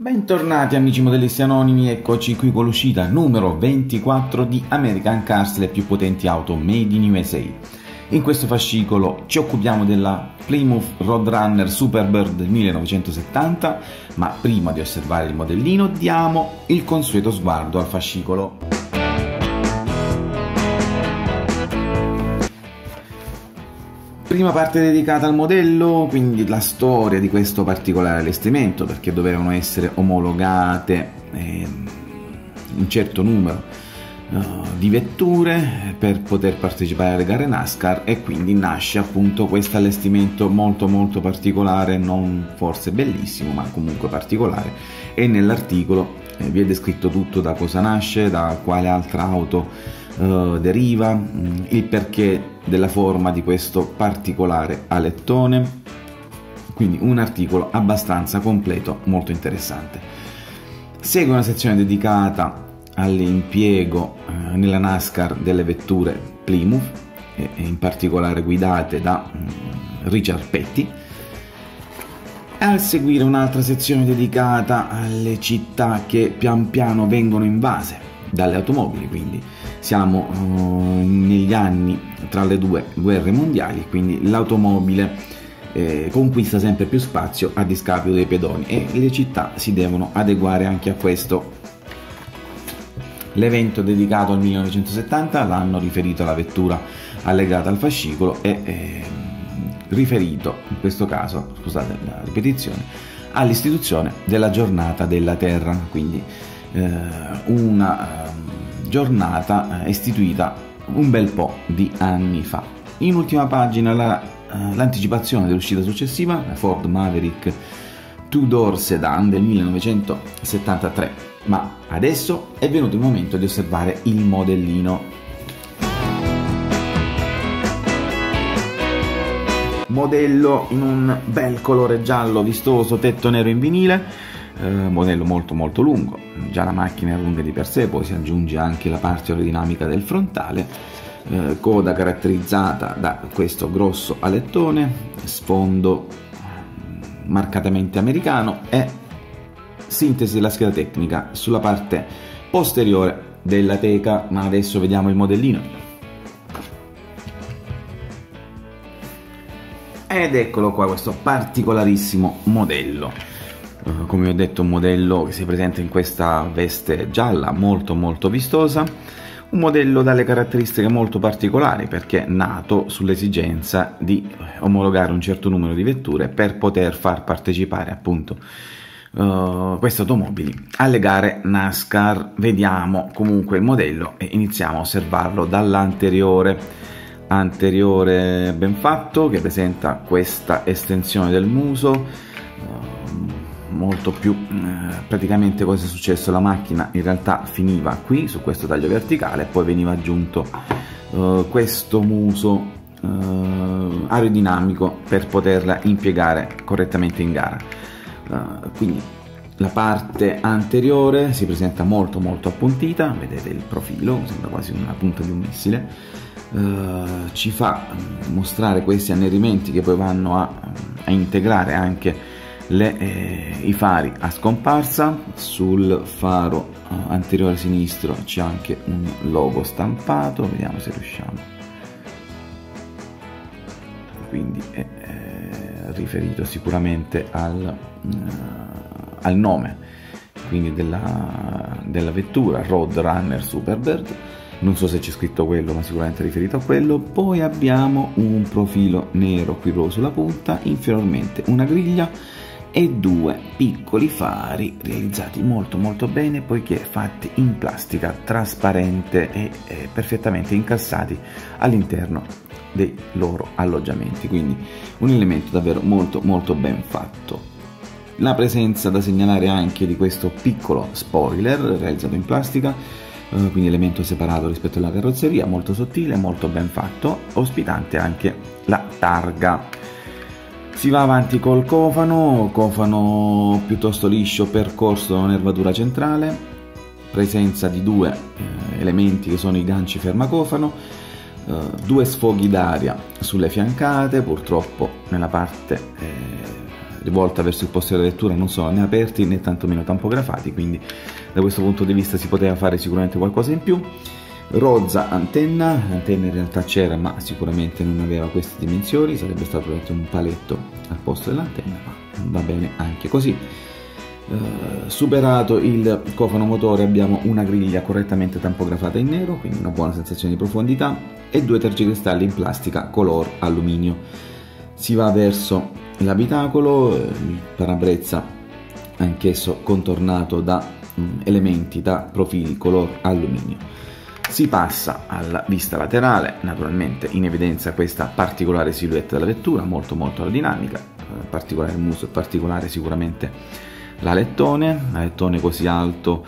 Bentornati amici modellisti anonimi, eccoci qui con l'uscita numero 24 di American Cars, le più potenti auto made in USA. In questo fascicolo ci occupiamo della Plymouth Roadrunner Superbird del 1970, ma prima di osservare il modellino diamo il consueto sguardo al fascicolo. Prima parte dedicata al modello, quindi la storia di questo particolare allestimento, perché dovevano essere omologate un certo numero di vetture per poter partecipare alle gare NASCAR, e quindi nasce appunto questo allestimento molto particolare, non forse bellissimo ma comunque particolare, e nell'articolo vi è descritto tutto: da cosa nasce, da quale altra auto deriva, il perché della forma di questo particolare alettone, quindi un articolo abbastanza completo, molto interessante. Segue una sezione dedicata all'impiego nella NASCAR delle vetture Plymouth, e in particolare guidate da Richard Petty. Al seguire un'altra sezione dedicata alle città che pian piano vengono invase dalle automobili, quindi siamo negli anni tra le due guerre mondiali, quindi l'automobile conquista sempre più spazio a discapito dei pedoni e le città si devono adeguare anche a questo. L'evento dedicato al 1970, l'anno riferito alla vettura allegata al fascicolo, è riferito in questo caso, scusate la ripetizione, all'istituzione della giornata della Terra, quindi una giornata istituita un bel po' di anni fa. In ultima pagina l'anticipazione dell'uscita successiva, la Ford Maverick two-door sedan del 1973, ma adesso è venuto il momento di osservare il modellino. Modello in un bel colore giallo vistoso, tetto nero in vinile, modello molto lungo. Già la macchina è lunga di per sé, poi si aggiunge anche la parte aerodinamica del frontale, coda caratterizzata da questo grosso alettone, sfondo marcatamente americano e sintesi della scheda tecnica sulla parte posteriore della teca. Ma adesso vediamo il modellino. Ed eccolo qua, questo particolarissimo modello. Come vi ho detto, un modello che si presenta in questa veste gialla molto vistosa, un modello dalle caratteristiche molto particolari perché è nato sull'esigenza di omologare un certo numero di vetture per poter far partecipare appunto queste automobili alle gare NASCAR. Vediamo comunque il modello e iniziamo a osservarlo dall'anteriore ben fatto, che presenta questa estensione del muso, molto più praticamente. Cosa è successo? La macchina in realtà finiva qui su questo taglio verticale, poi veniva aggiunto questo muso aerodinamico per poterla impiegare correttamente in gara. Quindi la parte anteriore si presenta molto appuntita, vedete il profilo, sembra quasi una punta di un missile. Ci fa mostrare questi annerimenti che poi vanno a integrare anche i fari a scomparsa. Sul faro anteriore sinistro c'è anche un logo stampato, vediamo se riusciamo, quindi è riferito sicuramente al nome quindi della vettura Roadrunner Superbird. Non so se c'è scritto quello, ma sicuramente riferito a quello. Poi abbiamo un profilo nero qui proprio sulla punta, inferiormente una griglia e due piccoli fari realizzati molto bene, poiché fatti in plastica trasparente e perfettamente incassati all'interno dei loro alloggiamenti, quindi un elemento davvero molto ben fatto. La presenza da segnalare anche di questo piccolo spoiler realizzato in plastica, quindi elemento separato rispetto alla carrozzeria, molto sottile, molto ben fatto, ospitante anche la targa. Si va avanti col cofano piuttosto liscio, percorso da un'nervatura centrale, presenza di due elementi che sono i ganci fermacofano, due sfoghi d'aria sulle fiancate, purtroppo nella parte rivolta verso il posteriore della vettura non sono né aperti né tantomeno tampografati, quindi da questo punto di vista si poteva fare sicuramente qualcosa in più. Rozza l'antenna in realtà c'era, ma sicuramente non aveva queste dimensioni, sarebbe stato dato un paletto al posto dell'antenna, ma va bene anche così. Superato il cofano motore abbiamo una griglia correttamente tampografata in nero, quindi una buona sensazione di profondità, e due tergicristalli in plastica color alluminio. Si va verso l'abitacolo, il parabrezza anch'esso contornato da elementi, da profili color alluminio. Si passa alla vista laterale, naturalmente in evidenza questa particolare silhouette della vettura, molto aerodinamica, particolare il muso e particolare sicuramente l'alettone così alto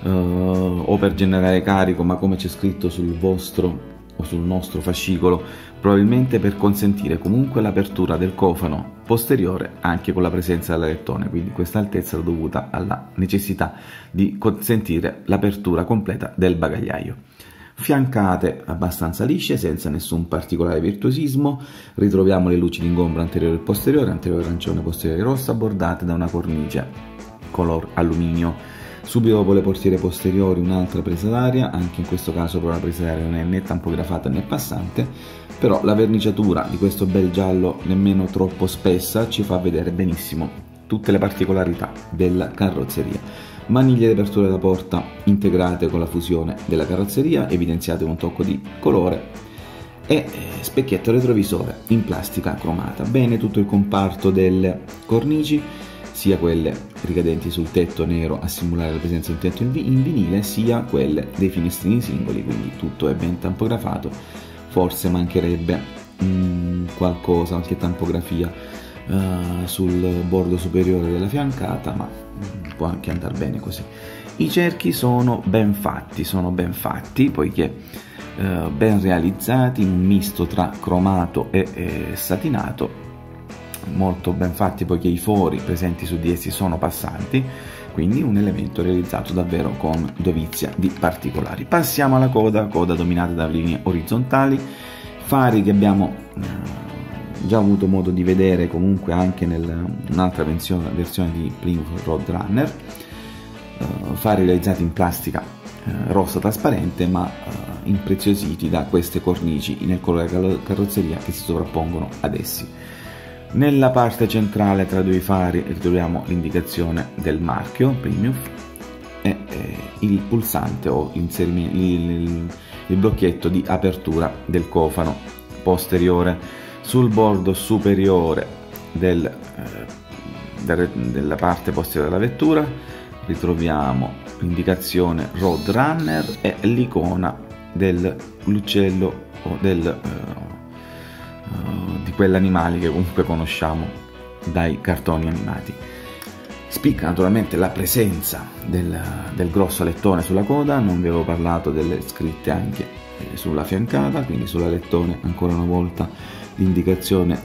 o per generare carico, ma come c'è scritto sul vostro o sul nostro fascicolo, probabilmente per consentire comunque l'apertura del cofano posteriore anche con la presenza dell'alettone, quindi questa altezza è dovuta alla necessità di consentire l'apertura completa del bagagliaio. Fiancate abbastanza lisce, senza nessun particolare virtuosismo, ritroviamo le luci d'ingombro anteriore e posteriore, anteriore arancione, posteriore rossa, bordate da una cornice color alluminio. Subito dopo le portiere posteriori un'altra presa d'aria, anche in questo caso però la presa d'aria non è né tampografata né passante, però la verniciatura di questo bel giallo nemmeno troppo spessa ci fa vedere benissimo tutte le particolarità della carrozzeria. Maniglie di apertura della porta integrate con la fusione della carrozzeria, evidenziate con un tocco di colore, e specchietto retrovisore in plastica cromata. Bene tutto il comparto delle cornici, sia quelle ricadenti sul tetto nero a simulare la presenza di un tetto in vinile, sia quelle dei finestrini singoli, quindi tutto è ben tampografato. Forse mancherebbe qualcosa, qualche tampografia sul bordo superiore della fiancata, ma può anche andare bene così. I cerchi sono ben fatti poiché ben realizzati, un misto tra cromato e satinato, molto ben fatti poiché i fori presenti su di essi sono passanti, quindi un elemento realizzato davvero con dovizia di particolari. Passiamo alla coda dominata da linee orizzontali, fari che abbiamo già avuto modo di vedere comunque anche un'altra versione di Plymouth Roadrunner, fari realizzati in plastica rossa trasparente ma impreziositi da queste cornici nel colore carrozzeria che si sovrappongono ad essi. Nella parte centrale tra due fari ritroviamo l'indicazione del marchio Plymouth e il pulsante o il blocchetto di apertura del cofano posteriore. Sul bordo superiore della parte posteriore della vettura ritroviamo l'indicazione Roadrunner e l'icona dell'uccello o di quell'animale che comunque conosciamo dai cartoni animati. Spicca naturalmente la presenza del grosso alettone sulla coda, non vi avevo parlato delle scritte anche sulla fiancata, quindi sull'alettone ancora una volta l'indicazione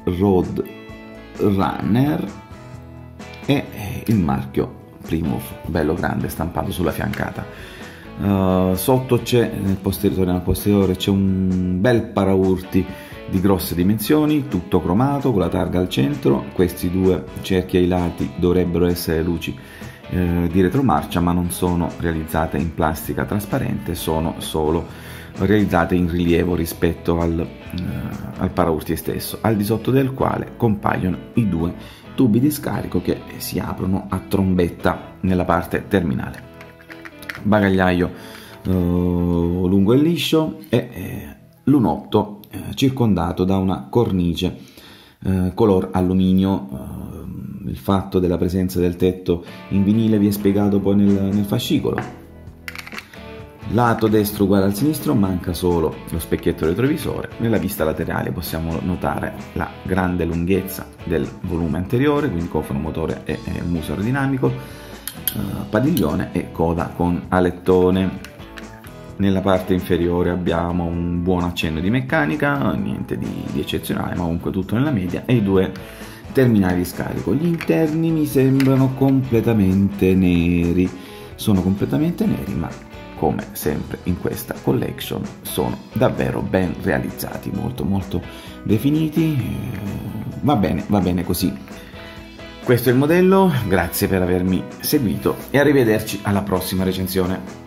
Roadrunner e il marchio Plymouth bello grande stampato sulla fiancata. Sotto c'è, nel posteriore c'è un bel paraurti di grosse dimensioni, tutto cromato con la targa al centro. Questi due cerchi ai lati dovrebbero essere luci di retromarcia, ma non sono realizzate in plastica trasparente, sono solo realizzate in rilievo rispetto al paraurti stesso, al di sotto del quale compaiono i due tubi di scarico che si aprono a trombetta nella parte terminale. Bagagliaio lungo e liscio e lunotto circondato da una cornice color alluminio. Il fatto della presenza del tetto in vinile vi è spiegato poi nel fascicolo. Lato destro uguale al sinistro, manca solo lo specchietto retrovisore. Nella vista laterale possiamo notare la grande lunghezza del volume anteriore, quindi cofano, motore e muso aerodinamico, padiglione e coda con alettone. Nella parte inferiore abbiamo un buon accenno di meccanica, niente di eccezionale, ma comunque tutto nella media, e i due terminali di scarico. Gli interni mi sembrano completamente neri, sono completamente neri, ma come sempre in questa collection sono davvero ben realizzati, molto definiti. Va bene così. Questo è il modello, grazie per avermi seguito e arrivederci alla prossima recensione.